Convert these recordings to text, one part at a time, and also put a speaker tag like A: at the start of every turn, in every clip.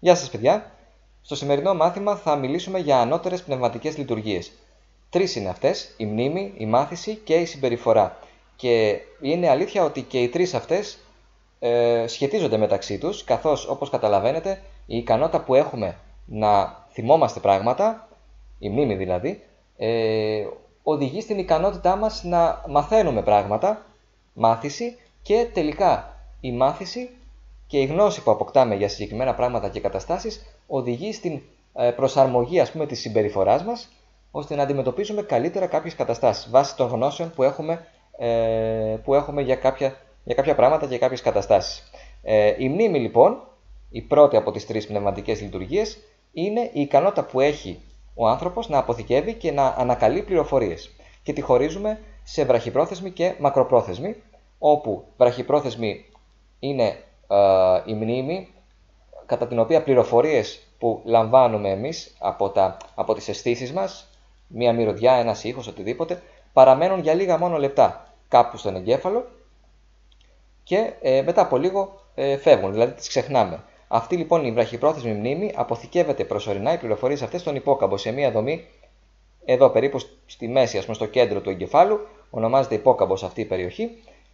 A: Γεια σας παιδιά! Στο σημερινό μάθημα θα μιλήσουμε για ανώτερες πνευματικές λειτουργίες. Τρεις είναι αυτές, η μνήμη, η μάθηση και η συμπεριφορά. Και είναι αλήθεια ότι και οι τρεις αυτές σχετίζονται μεταξύ τους, καθώς όπως καταλαβαίνετε η ικανότητα που έχουμε να θυμόμαστε πράγματα, η μνήμη δηλαδή, οδηγεί στην ικανότητά μας να μαθαίνουμε πράγματα, μάθηση, και τελικά η μάθηση και η γνώση που αποκτάμε για συγκεκριμένα πράγματα και καταστάσεις οδηγεί στην προσαρμογή της συμπεριφοράς μας, ώστε να αντιμετωπίζουμε καλύτερα κάποιες καταστάσεις βάσει των γνώσεων που έχουμε για κάποια πράγματα και κάποιες καταστάσεις. Η μνήμη λοιπόν, η πρώτη από τις τρεις πνευματικές λειτουργίες, είναι η ικανότητα που έχει ο άνθρωπος να αποθηκεύει και να ανακαλεί πληροφορίες. Και τη χωρίζουμε σε βραχυπρόθεσμη και μακροπρόθεσμη, όπου βραχυπρόθεσμη είναι η μνήμη, κατά την οποία πληροφορίες που λαμβάνουμε εμείς από τις αισθήσεις μας, μία μυρωδιά, ένας ήχος, οτιδήποτε, παραμένουν για λίγα μόνο λεπτά κάπου στον εγκέφαλο και μετά από λίγο φεύγουν, δηλαδή τις ξεχνάμε. Αυτή λοιπόν η βραχυπρόθεσμη μνήμη αποθηκεύεται προσωρινά οι πληροφορίες αυτές στον υπόκαμπο, σε μία δομή εδώ περίπου στη μέση, στο κέντρο του εγκεφάλου, ονομάζεται υπόκαμπος αυτή η περιοχή,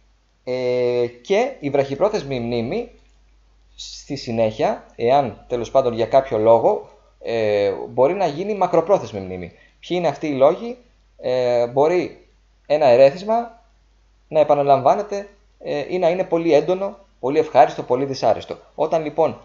A: και η βραχυπρόθεσμη μνήμη στη συνέχεια, εάν τέλος πάντων για κάποιο λόγο, μπορεί να γίνει μακροπρόθεσμη μνήμη. Ποιοι είναι αυτοί οι λόγοι? Μπορεί ένα ερέθισμα να επαναλαμβάνεται ή να είναι πολύ έντονο, πολύ ευχάριστο, πολύ δυσάρεστο. Όταν λοιπόν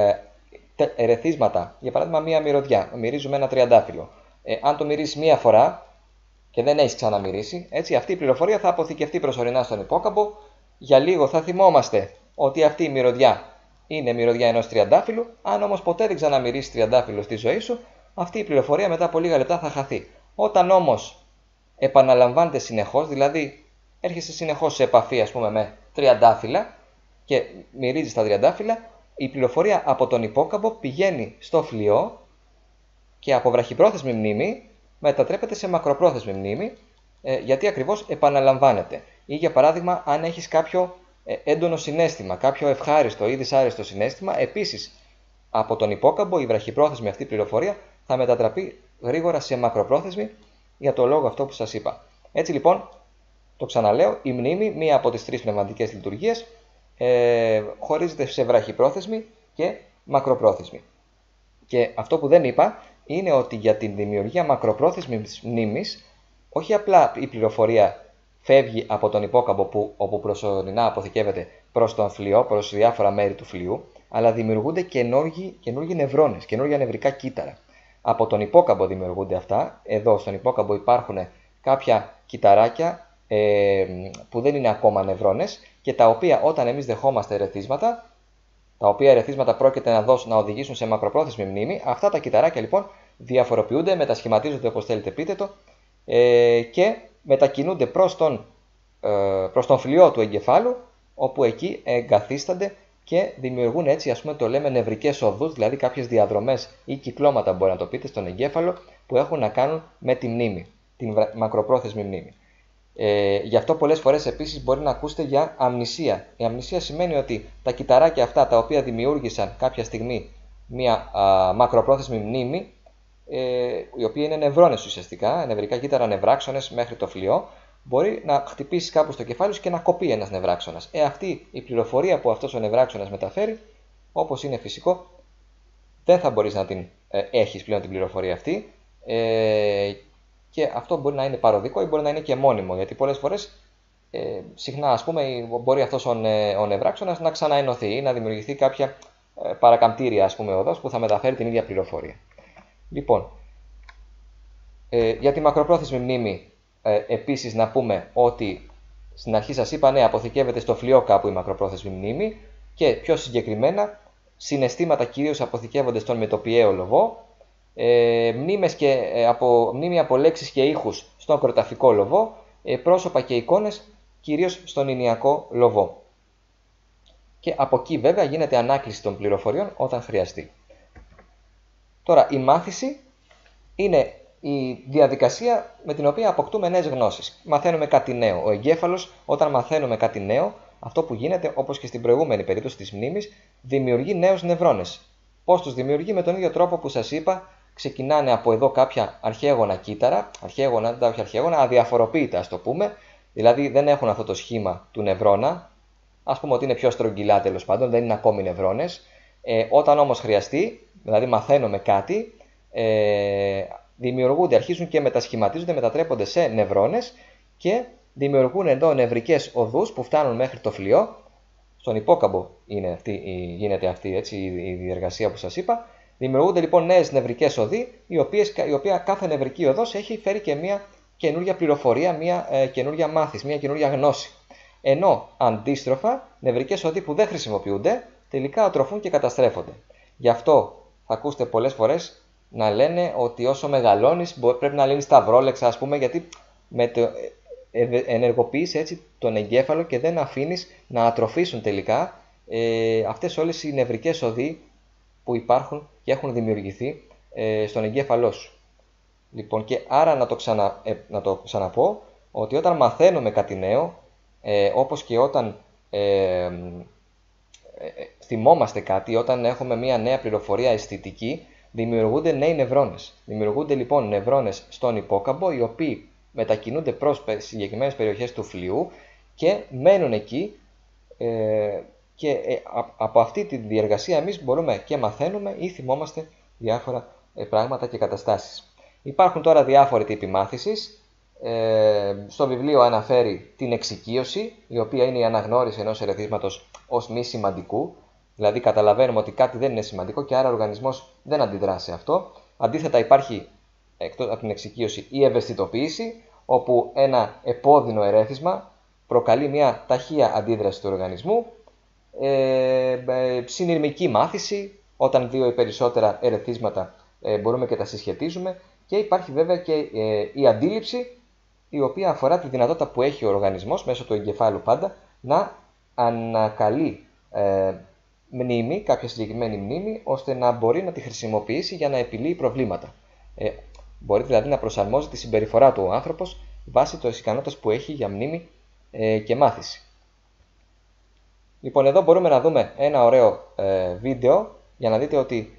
A: ερεθίσματα, για παράδειγμα μία μυρωδιά, μυρίζουμε ένα τριαντάφυλλο, αν το μυρίσεις μία φορά και δεν έχεις ξαναμυρίσει, έτσι αυτή η πληροφορία θα αποθηκευτεί προσωρινά στον υπόκαμπο. Για λίγο θα θυμόμαστε ότι αυτή η μυρωδιά είναι μυρωδιά ενός τριαντάφυλλου. Αν όμως ποτέ δεν ξαναμυρίσεις τριαντάφυλλο στη ζωή σου, αυτή η πληροφορία μετά από λίγα λεπτά θα χαθεί. Όταν όμως επαναλαμβάνεται συνεχώς, δηλαδή έρχεσαι συνεχώς σε επαφή με τριαντάφυλλα και μυρίζεις τα τριαντάφυλλα, η πληροφορία από τον υπόκαμπο πηγαίνει στο φλοιό και από βραχυπρόθεσμη μνήμη μετατρέπεται σε μακροπρόθεσμη μνήμη, γιατί ακριβώς επαναλαμβάνεται. Ή για παράδειγμα, αν έχεις κάποιο έντονο συναίσθημα, κάποιο ευχάριστο ή δυσάρεστο συναίσθημα, επίσης από τον υπόκαμπο η βραχυπρόθεσμη αυτή πληροφορία θα μετατραπεί γρήγορα σε μακροπρόθεσμη, για το λόγο αυτό που σας είπα. Έτσι λοιπόν, το ξαναλέω, η μνήμη, μία από τις τρεις πνευματικές λειτουργίες, χωρίζεται σε βραχυπρόθεσμη και μακροπρόθεσμη. Και αυτό που δεν είπα είναι ότι για την δημιουργία μακροπρόθεσμης μνήμης, όχι απλά η πληροφορία φεύγει από τον υπόκαμπο όπου προσωρινά αποθηκεύεται προς τον φλοιό, προς διάφορα μέρη του φλοιού, αλλά δημιουργούνται καινούργιοι νευρώνες, καινούργια νευρικά κύτταρα. Από τον υπόκαμπο δημιουργούνται αυτά. Εδώ στον υπόκαμπο υπάρχουν κάποια κυτταράκια που δεν είναι ακόμα νευρώνες και τα οποία όταν εμείς δεχόμαστε ερεθίσματα, τα οποία ερεθίσματα πρόκειται να οδηγήσουν σε μακροπρόθεσμη μνήμη, αυτά τα κυτταράκια λοιπόν διαφοροποιούνται, μετασχηματίζονται όπως θέλετε πείτε το, και μετακινούνται προς τον φλοιό του εγκεφάλου, όπου εκεί εγκαθίστανται και δημιουργούν έτσι, το λέμε, νευρικές οδούς, δηλαδή κάποιες διαδρομές ή κυκλώματα, μπορεί να το πείτε, στον εγκέφαλο που έχουν να κάνουν με τη μνήμη, την μακροπρόθεσμη μνήμη. Γι' αυτό πολλές φορές επίσης μπορεί να ακούσετε για αμνησία. Η αμνησία σημαίνει ότι τα κυτταράκια αυτά τα οποία δημιούργησαν κάποια στιγμή μια μακροπρόθεσμη μνήμη, οι οποίοι είναι νευρώνες ουσιαστικά, νευρικά κύτταρα, νευράξονες μέχρι το φλοιό, μπορεί να χτυπήσει κάπου στο κεφάλι σου και να κοπεί ένας νευράξονας. Αυτή η πληροφορία που αυτός ο νευράξονας μεταφέρει, όπως είναι φυσικό, δεν θα μπορείς να την έχεις πλέον την πληροφορία αυτή, και αυτό μπορεί να είναι παροδικό ή μπορεί να είναι και μόνιμο, γιατί πολλές φορές συχνά μπορεί αυτός ο νευράξονας να ξαναενωθεί ή να δημιουργηθεί κάποια παρακαμπτήρια οδός που θα μεταφέρει την ίδια πληροφορία. Λοιπόν, για τη μακροπρόθεσμη μνήμη επίσης να πούμε ότι στην αρχή σας είπα, ναι, αποθηκεύεται στο φλοιό κάπου η μακροπρόθεσμη μνήμη και πιο συγκεκριμένα συναισθήματα κυρίως αποθηκεύονται στον μετοπιαίο λοβό, μνήμη από λέξεις και ήχους στον κροταφικό λοβό, πρόσωπα και εικόνες κυρίως στον ηνιακό λοβό. Και από εκεί βέβαια γίνεται ανάκληση των πληροφοριών όταν χρειαστεί. Τώρα, η μάθηση είναι η διαδικασία με την οποία αποκτούμε νέες γνώσεις. Μαθαίνουμε κάτι νέο. Ο εγκέφαλος, όταν μαθαίνουμε κάτι νέο, αυτό που γίνεται, όπως και στην προηγούμενη περίπτωση της μνήμης, δημιουργεί νέους νευρώνες. Πώς τους δημιουργεί? Με τον ίδιο τρόπο που σας είπα, ξεκινάνε από εδώ κάποια αρχαίγωνα κύτταρα, όχι αρχαίγωνα, αδιαφοροποίητα ας το πούμε, δηλαδή δεν έχουν αυτό το σχήμα του νευρώνα, ας πούμε ότι είναι πιο στρογγυλά τέλος πάντων, δεν είναι ακόμη νευρώνες. Όταν όμως χρειαστεί, δηλαδή μαθαίνουμε κάτι, δημιουργούνται, αρχίζουν και μετασχηματίζονται, μετατρέπονται σε νευρώνες και δημιουργούν εδώ νευρικές οδούς που φτάνουν μέχρι το φλοιό. Στον υπόκαμπο γίνεται αυτή έτσι, η διεργασία που σας είπα. Δημιουργούνται λοιπόν νέες νευρικές οδοί, η οποία κάθε νευρική οδός έχει φέρει και μια καινούργια πληροφορία, μια καινούργια μάθηση, μια καινούργια γνώση. Ενώ αντίστροφα, νευρικές οδοί που δεν χρησιμοποιούνται, τελικά ατροφούν και καταστρέφονται. Γι' αυτό θα ακούσετε πολλές φορές να λένε ότι όσο μεγαλώνεις πρέπει να λύνεις τα βρόλεξα, ας πούμε, γιατί ενεργοποιείς έτσι τον εγκέφαλο και δεν αφήνεις να ατροφήσουν τελικά αυτές όλες οι νευρικές οδοί που υπάρχουν και έχουν δημιουργηθεί στον εγκέφαλό σου. Λοιπόν, και άρα να το ξαναπώ, ότι όταν μαθαίνουμε κάτι νέο, όπως και όταν θυμόμαστε κάτι, όταν έχουμε μια νέα πληροφορία αισθητική, δημιουργούνται νέοι νευρώνες. Δημιουργούνται λοιπόν νευρώνες στον υπόκαμπο, οι οποίοι μετακινούνται προς συγκεκριμένες περιοχές του φλοιού και μένουν εκεί, και από αυτή τη διεργασία εμείς μπορούμε και μαθαίνουμε ή θυμόμαστε διάφορα πράγματα και καταστάσεις. Υπάρχουν τώρα διάφοροι τύποι μάθησης. Στο βιβλίο αναφέρει την εξοικείωση, η οποία είναι η αναγνώριση ενός ερεθίσματος ως μη σημαντικού. Δηλαδή καταλαβαίνουμε ότι κάτι δεν είναι σημαντικό και άρα ο οργανισμός δεν αντιδρά σε αυτό. Αντίθετα υπάρχει, εκτός από την εξοικείωση, η ευαισθητοποίηση, όπου ένα επώδυνο ερέθισμα προκαλεί μια ταχεία αντίδραση του οργανισμού. Συνειρμική μάθηση, όταν δύο ή περισσότερα ερεθίσματα μπορούμε και τα συσχετίζουμε. Και υπάρχει βέβαια και η αντίληψη, η οποία αφορά τη δυνατότητα που έχει ο οργανισμός, μέσω του εγκεφάλου πάντα, να ανακαλεί μνήμη, κάποια συγκεκριμένη μνήμη, ώστε να μπορεί να τη χρησιμοποιήσει για να επιλύει προβλήματα. Μπορεί δηλαδή να προσαρμόζει τη συμπεριφορά του ο άνθρωπος βάσει της ικανότητας που έχει για μνήμη και μάθηση. Λοιπόν, εδώ μπορούμε να δούμε ένα ωραίο βίντεο για να δείτε ότι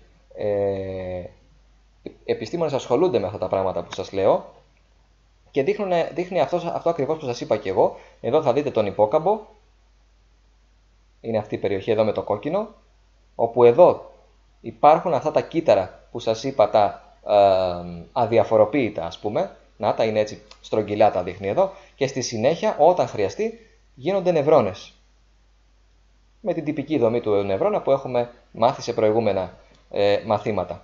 A: επιστήμονες ασχολούνται με αυτά τα πράγματα που σας λέω και δείχνει αυτό ακριβώς που σας είπα και εγώ. Εδώ θα δείτε τον υπόκαμπο, είναι αυτή η περιοχή εδώ με το κόκκινο, όπου εδώ υπάρχουν αυτά τα κύτταρα που σας είπα, τα αδιαφοροποίητα ας πούμε, να τα είναι έτσι στρογγυλά, τα δείχνει εδώ, και στη συνέχεια όταν χρειαστεί γίνονται νευρώνες με την τυπική δομή του νευρώνα που έχουμε μάθει σε προηγούμενα μαθήματα.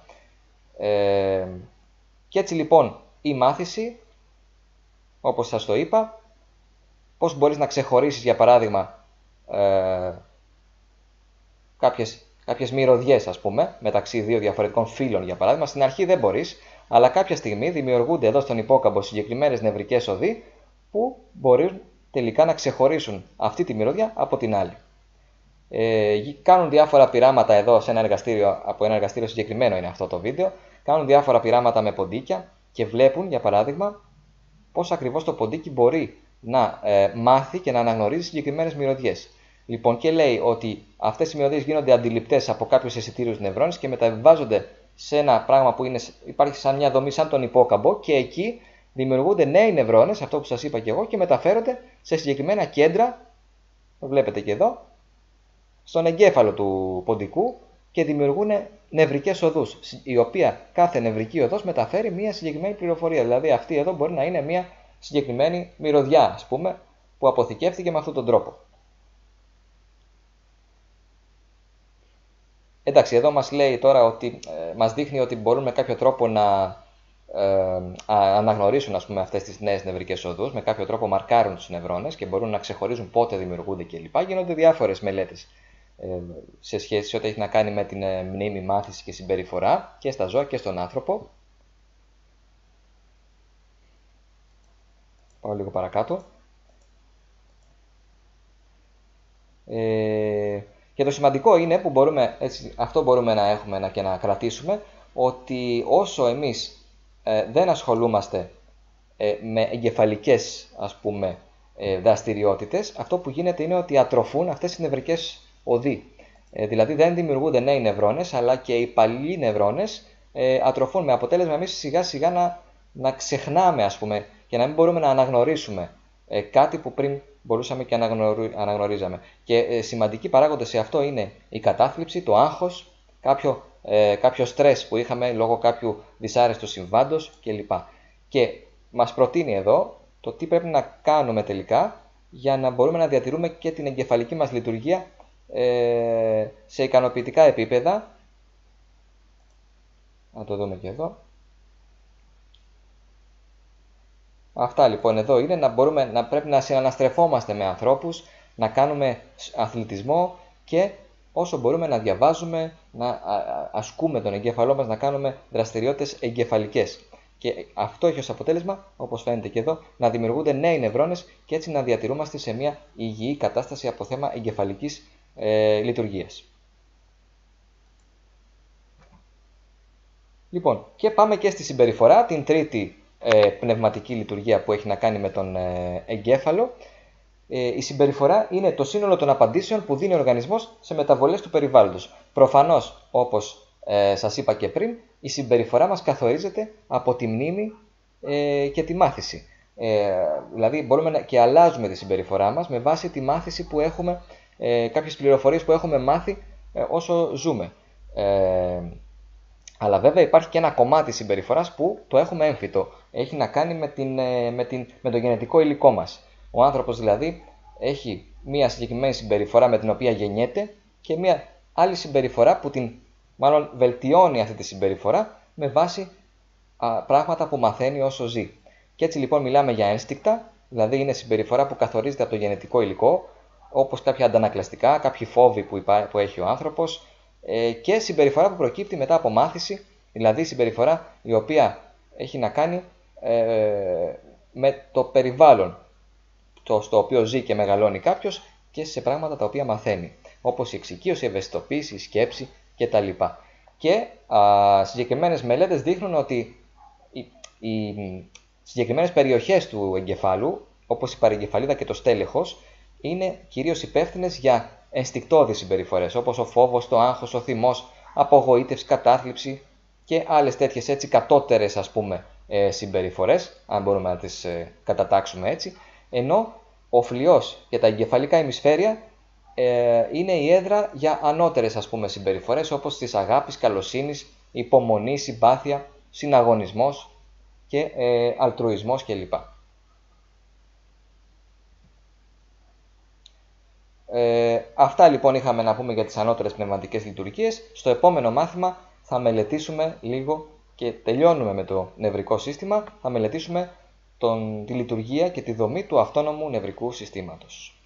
A: Και έτσι λοιπόν η μάθηση, όπως σας το είπα, πώς μπορείς να ξεχωρίσεις για παράδειγμα κάποιες μυρωδιές ας πούμε, μεταξύ δύο διαφορετικών φύλων για παράδειγμα. Στην αρχή δεν μπορείς, αλλά κάποια στιγμή δημιουργούνται εδώ στον υπόκαμπο συγκεκριμένες νευρικές οδοί που μπορούν τελικά να ξεχωρίσουν αυτή τη μυρωδιά από την άλλη. Κάνουν διάφορα πειράματα εδώ σε ένα εργαστήριο, από ένα εργαστήριο συγκεκριμένο είναι αυτό το βίντεο. Κάνουν διάφορα πειράματα με ποντίκια και βλέπουν για παράδειγμα πώς ακριβώς το ποντίκι μπορεί να μάθει και να αναγνωρίζει συγκεκριμένες μυρωδιές. Λοιπόν, και λέει ότι αυτές οι μυρωδιές γίνονται αντιληπτές από κάποιους αισθητήριους νευρώνες και μεταβιβάζονται σε ένα πράγμα που υπάρχει σαν μια δομή σαν τον υπόκαμπο, και εκεί δημιουργούνται νέοι νευρώνες, αυτό που σας είπα και εγώ, και μεταφέρονται σε συγκεκριμένα κέντρα, το βλέπετε και εδώ, στον εγκέφαλο του ποντικού, και δημιουργούν νευρικές οδούς, η οποία κάθε νευρική οδός μεταφέρει μια συγκεκριμένη πληροφορία. Δηλαδή αυτή εδώ μπορεί να είναι μια συγκεκριμένη μυρωδιά, ας πούμε, που αποθηκεύτηκε με αυτόν τον τρόπο. Εντάξει, εδώ μας λέει τώρα ότι μας δείχνει ότι μπορούν με κάποιο τρόπο να αναγνωρίσουν ας πούμε, αυτές τις νέες νευρικές οδούς, με κάποιο τρόπο μαρκάρουν τους νευρώνες και μπορούν να ξεχωρίζουν πότε δημιουργούνται κλπ. Γίνονται διάφορες μελέτες σε σχέση με ό,τι έχει να κάνει με την μνήμη, μάθηση και συμπεριφορά και στα ζώα και στον άνθρωπο. Πάω λίγο παρακάτω. Και το σημαντικό είναι που αυτό μπορούμε να έχουμε και να κρατήσουμε, ότι όσο εμείς δεν ασχολούμαστε με εγκεφαλικές ας πούμε δραστηριότητες, αυτό που γίνεται είναι ότι ατροφούν αυτές οι νευρικές οδοί. Δηλαδή δεν δημιουργούνται νέοι νευρώνες, αλλά και οι παλιοί νευρώνες ατροφούν, με αποτέλεσμα εμείς σιγά σιγά να ξεχνάμε, ας πούμε, και να μην μπορούμε να αναγνωρίσουμε κάτι που πριν μπορούσαμε και αναγνωρίζαμε. Και σημαντικοί παράγοντες σε αυτό είναι η κατάθλιψη, το άγχος, κάποιο στρες που είχαμε λόγω κάποιου δυσάρεστου συμβάντος κλπ. Και μας προτείνει εδώ το τι πρέπει να κάνουμε τελικά για να μπορούμε να διατηρούμε και την εγκεφαλική μας λειτουργία σε ικανοποιητικά επίπεδα. Να το δούμε και εδώ. Αυτά λοιπόν εδώ είναι να πρέπει να συναναστρεφόμαστε με ανθρώπους, να κάνουμε αθλητισμό και όσο μπορούμε να διαβάζουμε, να ασκούμε τον εγκέφαλό μας, να κάνουμε δραστηριότητες εγκεφαλικές. Και αυτό έχει ως αποτέλεσμα, όπως φαίνεται και εδώ, να δημιουργούνται νέοι νευρώνες και έτσι να διατηρούμαστε σε μια υγιή κατάσταση από θέμα εγκεφαλικής λειτουργίας. Λοιπόν, και πάμε και στη συμπεριφορά, την τρίτη πνευματική λειτουργία που έχει να κάνει με τον εγκέφαλο. Η συμπεριφορά είναι το σύνολο των απαντήσεων που δίνει ο οργανισμός σε μεταβολές του περιβάλλοντος. Προφανώς, όπως σας είπα και πριν, η συμπεριφορά μας καθορίζεται από τη μνήμη και τη μάθηση. Δηλαδή μπορούμε και αλλάζουμε τη συμπεριφορά μας με βάση τη μάθηση που έχουμε, κάποιες πληροφορίες που έχουμε μάθει όσο ζούμε. Αλλά βέβαια υπάρχει και ένα κομμάτι συμπεριφοράς που το έχουμε έμφυτο. Έχει να κάνει με το γενετικό υλικό μας. Ο άνθρωπος δηλαδή έχει μία συγκεκριμένη συμπεριφορά με την οποία γεννιέται και μία άλλη συμπεριφορά που μάλλον βελτιώνει αυτή τη συμπεριφορά με βάση πράγματα που μαθαίνει όσο ζει. Και έτσι λοιπόν μιλάμε για ένστικτα, δηλαδή είναι συμπεριφορά που καθορίζεται από το γενετικό υλικό, όπως κάποια αντανακλαστικά, κάποιοι φόβοι που έχει ο άνθρωπος, και συμπεριφορά που προκύπτει μετά από μάθηση, δηλαδή συμπεριφορά η οποία έχει να κάνει με το περιβάλλον στο οποίο ζει και μεγαλώνει κάποιος και σε πράγματα τα οποία μαθαίνει, όπως η εξοικείωση, η ευαισθητοποίηση, η σκέψη κτλ. Και συγκεκριμένες μελέτες δείχνουν ότι οι συγκεκριμένες περιοχές του εγκεφάλου, όπως η παρεγκεφαλίδα και το στέλεχος, είναι κυρίως υπεύθυνες για ενστικτώδεις συμπεριφορές, όπως ο φόβος, το άγχος, ο θυμός, απογοήτευση, κατάθλιψη και άλλες τέτοιες έτσι κατώτερες, ας πούμε, συμπεριφορές, αν μπορούμε να τις κατατάξουμε έτσι, ενώ ο φλοιός και τα εγκεφαλικά ημισφαίρια είναι η έδρα για ανώτερες, ας πούμε, συμπεριφορές, όπως της αγάπης, καλοσύνης, υπομονή, συμπάθεια, συναγωνισμός και αλτρουισμός κλπ. Αυτά λοιπόν είχαμε να πούμε για τις ανώτερες πνευματικές λειτουργίες. Στο επόμενο μάθημα θα μελετήσουμε λίγο και τελειώνουμε με το νευρικό σύστημα. Θα μελετήσουμε τη λειτουργία και τη δομή του αυτόνομου νευρικού συστήματος.